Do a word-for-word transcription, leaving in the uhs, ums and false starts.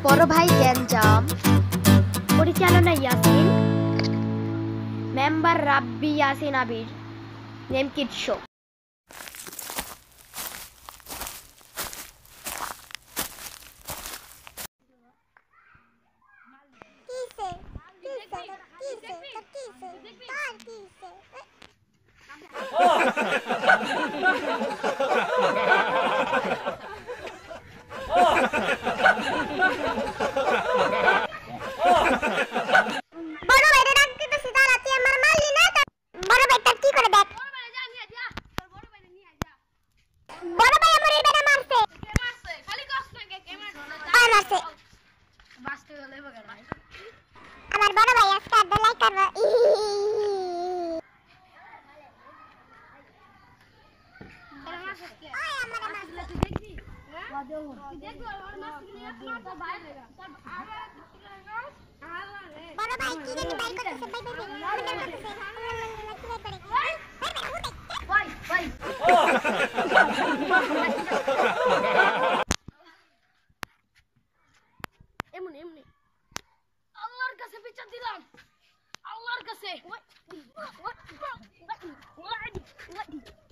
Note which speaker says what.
Speaker 1: বড় ভাই গ্যাঞ্জাম, পরিচালনা ইয়াসিন, মেম্বার রাব্বি ইয়াসিন আবির, নেম কিড শো। আমার বড় ভাই আজকে আড্ডা লাইক করবো। বড় ভাই কি জানি বাইক করতেছে, বাই বাই বাই বাই। এমনি এমনি আল্লাহর কাছে বিচার দিলাম, আল্লাহর কাছে।